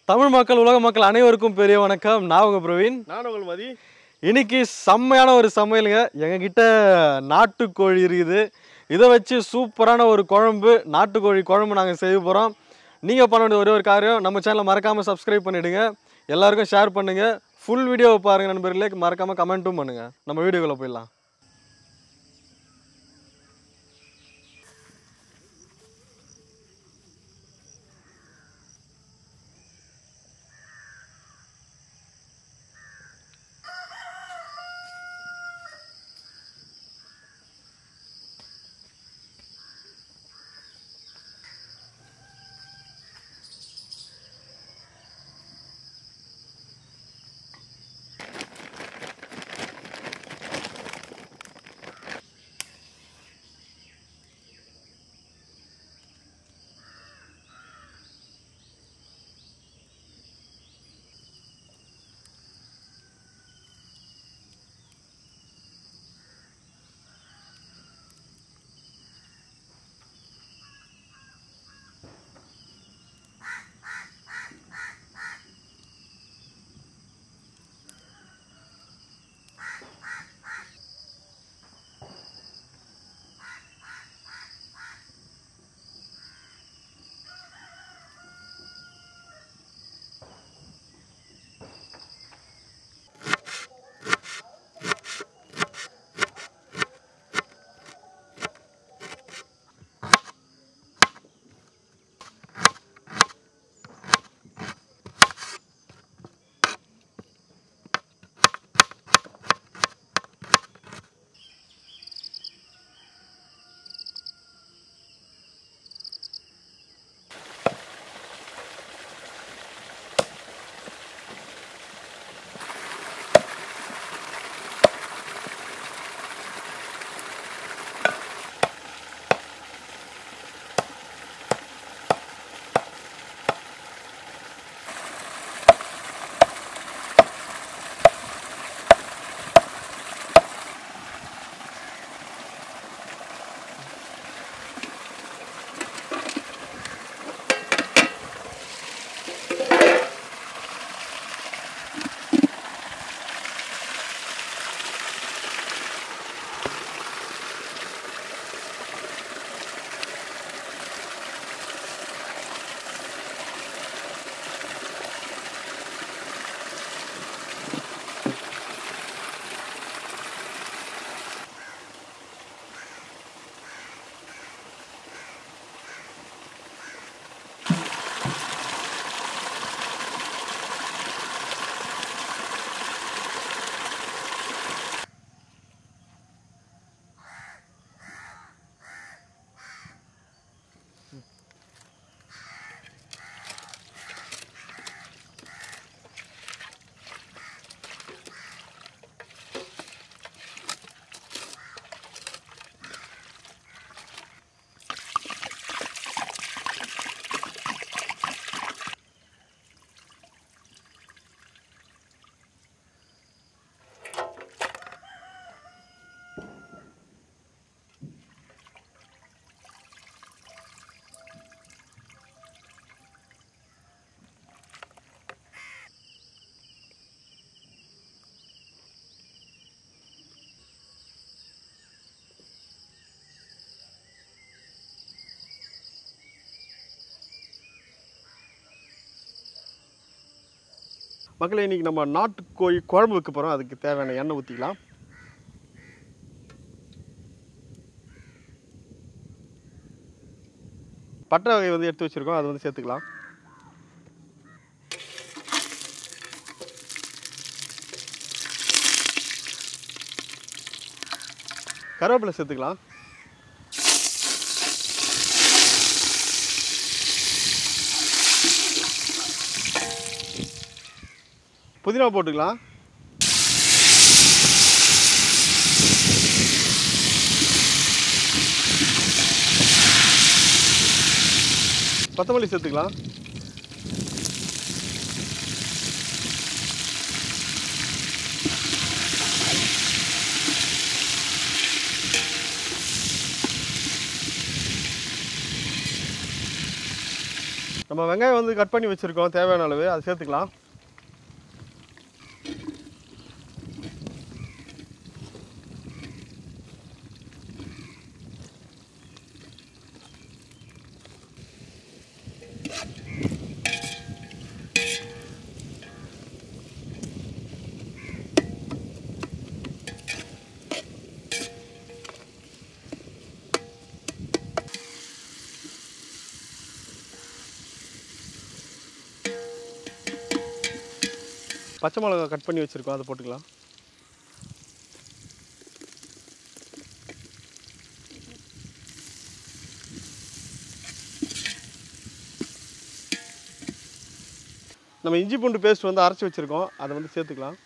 தமிழ் மக்கள் உலக மக்கள் அனைவருக்கும் பெரிய வணக்கம். நான் உங்க பிரவீன். நான் உங்கள் மதி. இன்னைக்கு செம்மையான ஒரு சமையலுங்க. எங்ககிட்ட நாட்டுக்கோழி இருக்குது. இதை வச்சு சூப்பரான ஒரு குழம்பு, நாட்டுக்கோழி குழம்பு நாங்கள் செய்ய போகிறோம். நீங்கள் பண்ண வேண்டிய ஒரே ஒரு காரியம், நம்ம சேனலை மறக்காமல் சப்ஸ்கிரைப் பண்ணிவிடுங்க, எல்லாருக்கும் ஷேர் பண்ணுங்கள், ஃபுல் வீடியோவை பாருங்கள் நண்பர்களே, மறக்காமல் கமெண்ட்டும் பண்ணுங்கள். நம்ம வீடியோக்குள்ளே போயிடலாம். மக்களே, இன்றைக்கி நம்ம நாட்டுக்கோழி குழம்பு வைக்க போகிறோம். அதுக்கு தேவையான எண்ணெய் ஊற்றிக்கலாம். பட்டை வகை எடுத்து வச்சுருக்கோம், அது சேர்த்துக்கலாம். கருவேப்பிலை சேர்த்துக்கலாம். புதினா போட்டுக்கலாம். கொத்தமல்லி சேர்த்துக்கலாம். நம்ம நம்ம வெங்காயம் வந்து கட் பண்ணி வச்சுருக்கோம், தேவையான அளவு அதை சேர்த்துக்கலாம். பச்சை மிளகா கட் பண்ணி வச்சுருக்கோம், அதை போட்டுக்கலாம். நம்ம இஞ்சி பூண்டு பேஸ்ட் வந்து அரைச்சி வச்சுருக்கோம், அதை வந்து சேர்த்துக்கலாம்.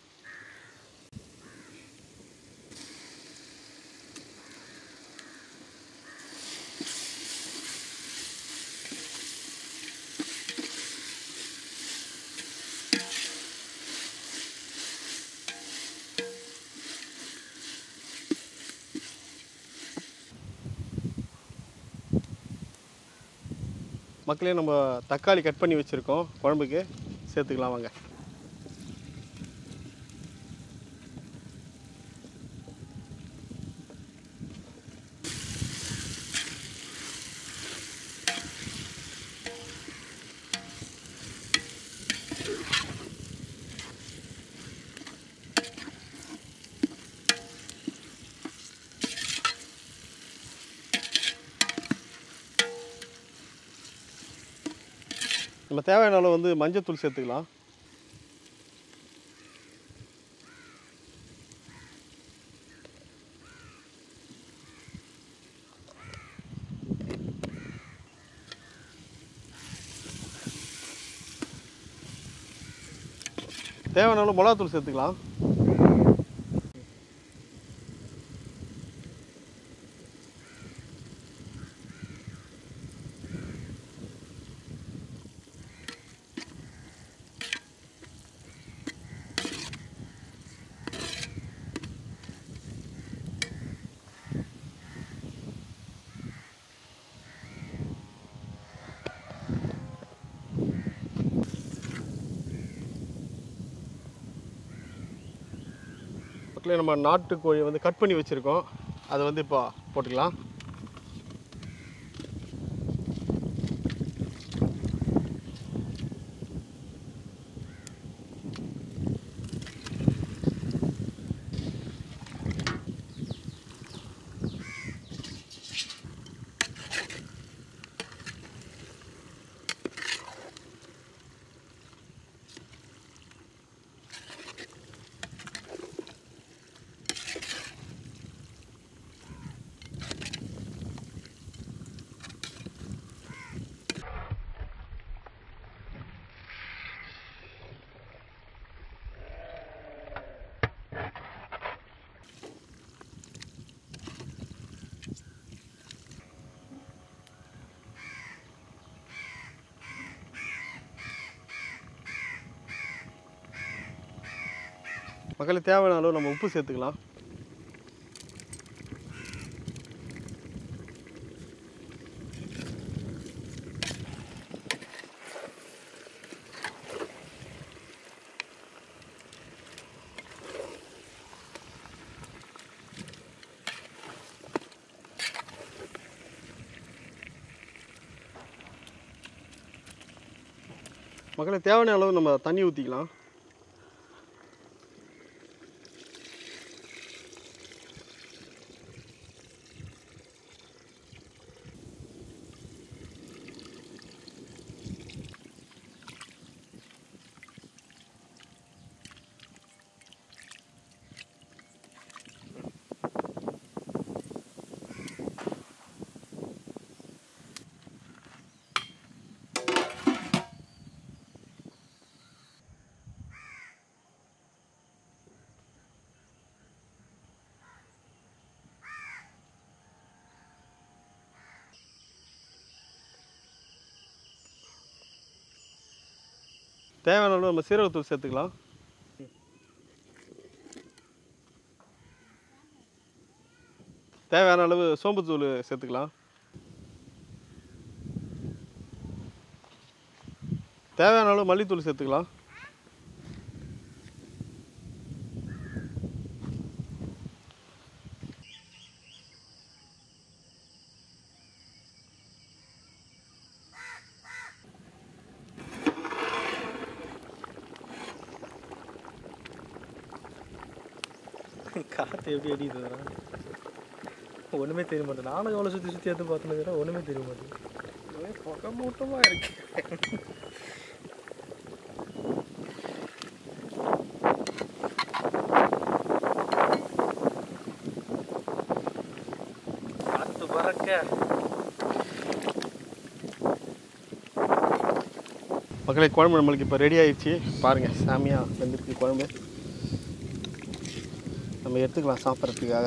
மக்களே, நம்ம தக்காளி கட் பண்ணி வச்சுருக்கோம், குழம்புக்கு சேர்த்துக்கலாம் வாங்க. நம்ம தேவையான அளவு வந்து மஞ்சத்தூள் சேர்த்துக்கலாம். தேவையான அளவு மிளகாத்தூள் சேர்த்துக்கலாம். மக்களே, நம்ம நாட்டுக்கோழி வந்து கட் பண்ணி வச்சுருக்கோம், அதை வந்து இப்போ போட்டுக்கலாம். மக்களுக்கு தேவையான அளவு நம்ம உப்பு சேர்த்துக்கலாம். மக்களுக்கு தேவையான அளவு நம்ம தண்ணி ஊற்றிக்கலாம். தேவையான அளவு நம்ம சீரகத்தூள் சேர்த்துக்கலாம். தேவையான அளவு சோம்புத்தூள் சேர்த்துக்கலாம். தேவையான அளவு மல்லித்தூள் சேர்த்துக்கலாம். காற்று எப்படி அடிக்குதுடா, ஒன்றுமே தெரிய மாட்டேன். நானும் எவ்வளோ சுற்றி சுற்றி எடுத்து பார்த்துன்னு ஒன்றுமே தெரிய மாட்டேங்குது. புகை மூட்டமாக இருக்கு. காற்று பறக்க. மக்களே, குழம்பு நம்மளுக்கு இப்போ ரெடி ஆயிடுச்சு. பாருங்கள், சாமியாக வெந்திருக்கு குழம்பு. நம்ம எடுத்துக்கலாம் சாப்பிட்றதுக்காக.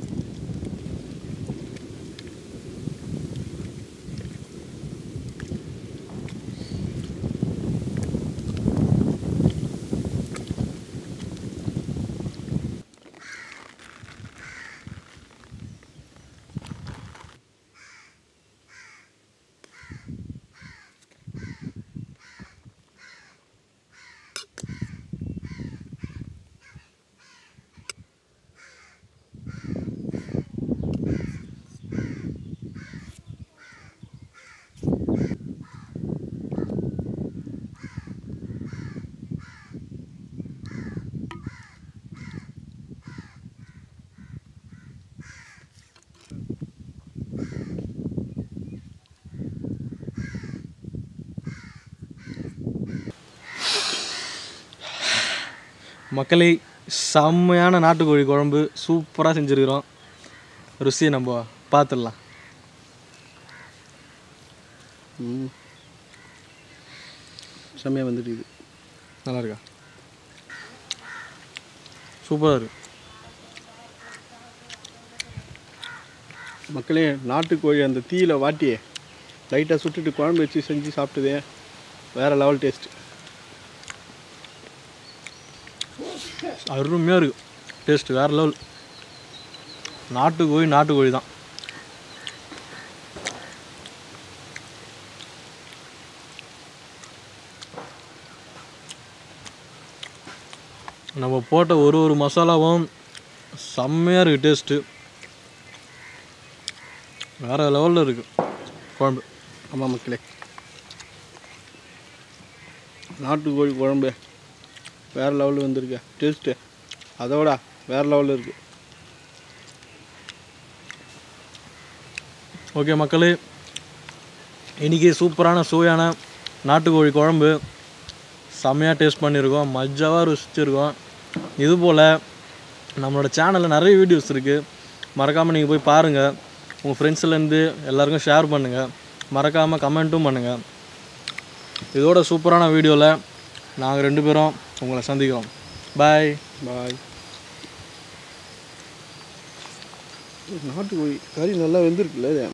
மக்களே, செம்மையான நாட்டுக்கோழி குழம்பு சூப்பராக செஞ்சுருக்கிறோம். ருசியை நம்ம பார்த்துடலாம். செம்மையாக வந்துட்டு இது நல்லா இருக்கா? சூப்பராக இருக்கு மக்களே. நாட்டுக்கோழி அந்த தீயில வாட்டி லைட்டாக சுட்டுட்டு குழம்பு வச்சு செஞ்சு சாப்பிட்டதே வேறு லெவல் டேஸ்ட். அருமையாக இருக்குது. டேஸ்ட் வேறு லெவல். நாட்டுக்கோழி தான். நம்ம போட்ட ஒரு மசாலாவும் செம்மையாக இருக்குது. டேஸ்ட்டு வேறு லெவலில் இருக்குது குழம்பு. ஆமாம் மக்களே, நாட்டுக்கோழி குழம்பு வேறு லெவலில் வந்திருக்கு. டேஸ்ட்டு அதோட வேறு லெவலில் இருக்குது. ஓகே மக்களே, இன்றைக்கி சூப்பரான சுவையான நாட்டுக்கோழி குழம்பு செம்மையாக டேஸ்ட் பண்ணியிருக்கோம். மஜாவாக ருசிச்சிருக்கோம். இதுபோல் நம்மளோட சேனலில் நிறைய வீடியோஸ் இருக்குது. மறக்காமல் நீங்கள் போய் பாருங்கள். உங்கள் ஃப்ரெண்ட்ஸ்லேருந்து எல்லாருக்கும் ஷேர் பண்ணுங்கள். மறக்காமல் கமெண்ட்டும் பண்ணுங்கள். இதோட சூப்பரான வீடியோவில் நாங்கள் 2 பேரும் உங்களை சந்திக்கிறோம். பாய் பாய். நாட்டுக்கோழி கறி நல்லா வெந்திருக்குல்ல.